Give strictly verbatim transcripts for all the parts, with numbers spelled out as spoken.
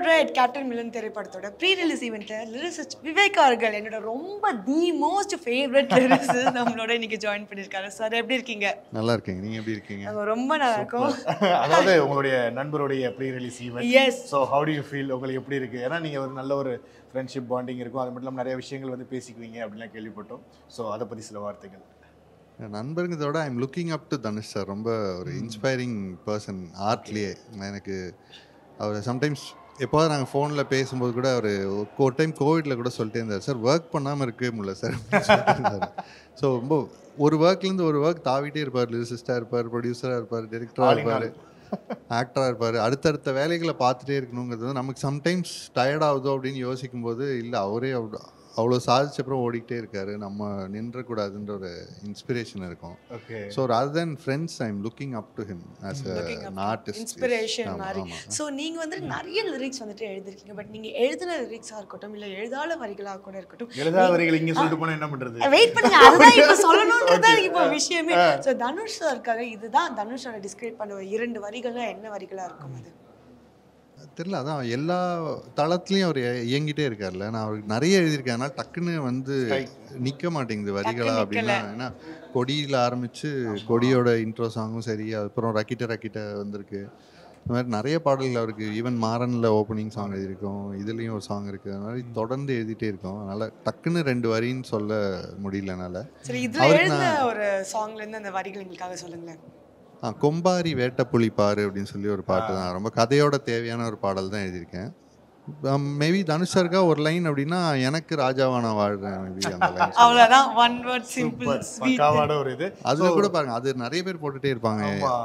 Favourite captain Miller திரைப்படத்தோட pre release ஈவெண்ட்ல lyricist Vivek அவர்கள் என்னோட ரொம்ப தி மோஸ்ட் ஃபேவரட் லிரிசிஸ்ட் நம்மளோட இன்னைக்கு ஜாயின் பண்ணிருக்காரு. சார் எப்படி இருக்கீங்க? நல்லா இருக்கீங்க. நீங்க எப்படி இருக்கீங்க? நாங்க ரொம்ப நல்லா இருக்கோம். அதாவது உங்களுடைய நண்பருடைய pre release event. Yes. So how do you feel? உங்களுக்கு எப்படி இருக்கு? ஏன்னா நீங்க ஒரு நல்ல ஒரு ஃப்ரெண்ட்ஷிப் பாண்டிங் இருக்கும், அது மட்டும் இல்லாமல் நிறைய விஷயங்கள் வந்து பேசிக்குவீங்க அப்படின்லாம் கேள்விப்பட்டோம். ஸோ அதை பற்றி சில வார்த்தைகள். நண்பருங்கிறதோட I am looking up to Dhanush sir. ரொம்ப ஒரு இன்ஸ்பைரிங் பர்சன் ஆர்ட்லேயே. எனக்கு அவர் சம்டைம்ஸ் எப்போது நாங்கள் ஃபோனில் பேசும்போது கூட அவர் ஒரு டைம் கோவிடில் கூட சொல்லிட்டே இருந்தார், சார் ஒர்க் பண்ணாமல் இருக்கவே முடியல சார். ஸோ ரொம்ப ஒரு ஒர்க்லேருந்து ஒரு ஒர்க் தாவிட்டே இருப்பார். லிரிசிஸ்டாக இருப்பார், ப்ரொடியூசராக இருப்பார், டைரக்டராக இருப்பார், ஆக்டராக இருப்பார். அடுத்தடுத்த வேலைகளை பார்த்துட்டே இருக்கணுங்கிறது வந்து நமக்கு சம்டைம்ஸ் டயர்ட் ஆகுதோ அப்படின்னு யோசிக்கும் போது இல்லை அவரே அவ்வளோ அவ்வளோ சாதிச்ச அப்புறம் ஓடிக்கிட்டே இருக்காரு, நம்ம நின்றக்கூடாதுன்ற ஒரு இன்ஸ்பிரேஷன் இருக்கும். Okay. So rather than friends I am looking up to him as an artist. Inspiration மாதிரி. ஸோ நீங்கள் வந்து நிறைய லிரிக்ஸ் வந்துட்டு எழுதிருக்கீங்க. பட் நீங்கள் எழுதின லிரிக்ஸாக இருக்கட்டும் இல்லை எழுதாத வரிகளாக கூட இருக்கட்டும், எழுதாத வரிகள் இங்கே சொல்லிட்டு போனால் என்ன பண்ணுறது? வெயிட் பண்ணுங்க, அதுதான் இப்போ சொல்லணுன்றதான் இப்போ விஷயமே. ஸோ தனுஷ் சாருக்காக இதுதான் தனுஷோட டிஸ்கிரைப் பண்ணுற இரண்டு வரிகள்லாம் என்ன வரிகளாக இருக்கும்? அது தெரியல. அதான் எல்லா தளத்துலையும் அவர் இயங்கிட்டே இருக்கார்ல. நான் அவருக்கு நிறைய எழுதியிருக்கேன், ஆனால் டக்குன்னு வந்து நிற்க மாட்டேங்குது வரிகளா அப்படின்னா. ஏன்னா கொடியில் ஆரம்பித்து கொடியோட இன்ட்ரோ சாங்கும் சரி, அதுக்கப்புறம் ரக்கிட்ட ரக்கிட்ட வந்திருக்கு. இந்த மாதிரி நிறைய பாடல்கள் அவருக்கு. ஈவன் மாறனில் ஓப்பனிங் சாங் எழுதியிருக்கோம், இதுலேயும் ஒரு சாங் இருக்குது. அது மாதிரி தொடர்ந்து எழுதிட்டே இருக்கோம். அதனால் டக்குன்னு ரெண்டு வரின்னு சொல்ல முடியல என்னால். சரி, இதில் ஒரு சாங்லேருந்து அந்த வரிகள் எங்களுக்காக சொல்லுங்களேன். ஆ கொம்பாரி வேட்டப்புலி பாரு அப்படின்னு சொல்லி ஒரு பாட்டு தான். ரொம்ப கதையோட தேவையான ஒரு பாடல் தான் எழுதியிருக்கேன். மேபி தனுஷ் சாருக்கா ஒரு லைன் அப்படின்னா எனக்கு ராஜாவா நான் வாழ்றேன். மேபி அந்த லைன் அவ்வளவுதான். One word simple sweet. ஒரு இது அதுல கூட பாருங்க, அது நிறைய பேர் போட்டுட்டே இருப்பாங்க.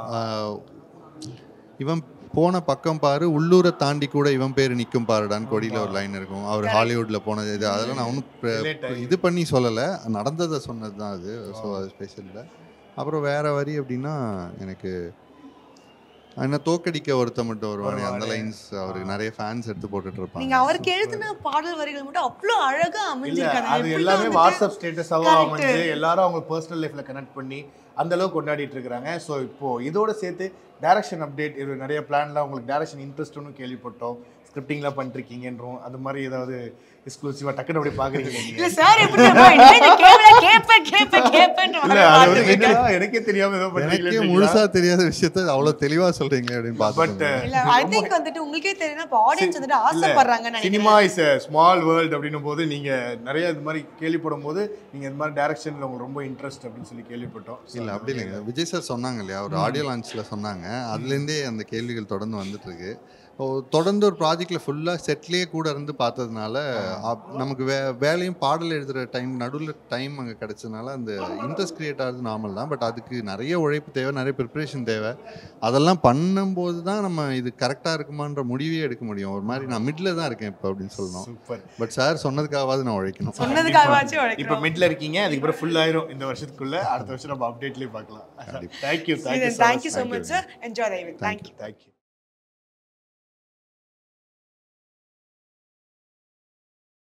இவன் போன பக்கம் பாரு, உள்ளூரை தாண்டி கூட இவன் பேர் நிற்கும் பாருடான்னு கொடியில் ஒரு லைன் இருக்கும். அவர் ஹாலிவுட்ல போனது இது. அதெல்லாம் நான் ஒன்றும் இது பண்ணி சொல்லலை, நடந்ததை சொன்னது தான் அது. ஸோ அது ஸ்பெஷல் இல்லை. அப்புறம் வேற வரி அப்படின்னா எனக்கு என்ன தோக்கடிக்க ஒருத்த மட்டும் வருவானே, அந்த லைன்ஸ் அவருக்கு நிறைய ஃபேன்ஸ் எடுத்து போட்டுட்டு இருப்பாங்க. நீங்க அவருக்கு எழுதின பாடல் வரிகள் மட்டும் அவ்வளோ அழகா அமைஞ்சிருக்காங்க. அது எல்லாமே வாட்ஸ்அப் ஸ்டேட்டஸாவோ அமைஞ்சு எல்லாரும் அவங்க பர்சனல் லைஃப்ல கனெக்ட் பண்ணி அந்த அளவுக்கு கொண்டாடிட்டு இருக்காங்க. ஸோ இப்போ இதோட சேர்த்து டைரக்ஷன் அப்டேட், இது நிறைய பிளான்லாம் உங்களுக்கு டைரக்ஷன் இன்ட்ரெஸ்ட்னு கேள்விப்பட்டோம். ஸ்கிரிப்டிங்லாம் பண்ணிருக்கீங்கன்றோம். அது மாதிரி ஏதாவது எக்ஸ்க்ளூசிவா டக்குனு அப்படி பாக்குறீங்க? இல்ல சார், எப்படி இந்த கேமரா கேப்ப கேப்ப கேப்பன்னு இல்ல, அது வந்து என்னடா எனக்கே தெரியாம ஏதோ பண்ணீங்களே, எனக்கே முழுசா தெரியாத விஷயத்தை அவ்வளவு தெளிவா சொல்றீங்க அப்படின்னு பட் இல்ல ஐ திங்க் வந்துட்டு உங்களுக்கே தெரியும்னா இப்போ ஆடியன்ஸ் வந்துட்டு ஆசைப்படுறாங்க நினைக்கிறேன். Cinema is a small world அப்படினும் போது நீங்க நிறைய இது மாதிரி கேள்விப்படும் போது நீங்க இந்த மாதிரி டைரக்ஷன்ல உங்களுக்கு ரொம்ப இன்ட்ரெஸ்ட் அப்படின்னு சொல்லி கேள்விப்பட்டோம். இல்ல அப்படி இல்லைங்க, விஜய் சார் சொன்னாங்க இல்லையா, ஒரு ஆடியோ லான்ச்ல சொன்னாங்க. அதுலேருந்தே அந்த கேள்விகள் தொடர்ந்து வந்துட்டு இருக்கு. தொடர்ந்து ஒரு ப்ராஜெக்டில் ஃபுல்லாக செட்லேயே கூட இருந்து பார்த்ததுனால நமக்கு வே வேலையும் பாடல் எழுதுகிற டைம் நடுவில் டைம் அங்கே கிடச்சதுனால அந்த இன்ட்ரெஸ்ட் க்ரியேட் ஆகிறது நார்மல் தான். பட் அதுக்கு நிறைய உழைப்பு தேவை, நிறைய ப்ரிப்ரேஷன் தேவை. அதெல்லாம் பண்ணும்போது தான் நம்ம இது கரெக்டாக இருக்குமான்ற முடிவே எடுக்க முடியும். ஒரு மாதிரி நான் மிட்ல தான் இருக்கேன் இப்போ அப்படின்னு சொல்லணும். சூப்பர். பட் சார் சொன்னதுக்காகவாது நான் உழைக்கணும். சொன்னதுக்காகவாச்சும் உழைக்கணும். இப்போ மிட்ல இருக்கீங்க, அதுக்கப்புறம் ஃபுல் ஆயிரும் இந்த வருஷத்துக்குள்ள. அடுத்த வருஷம் நம்ம அப்டேட்லேயே பார்க்கலாம். Thank you thank you so much sir. Enjoy the event. Thank you. Thank you.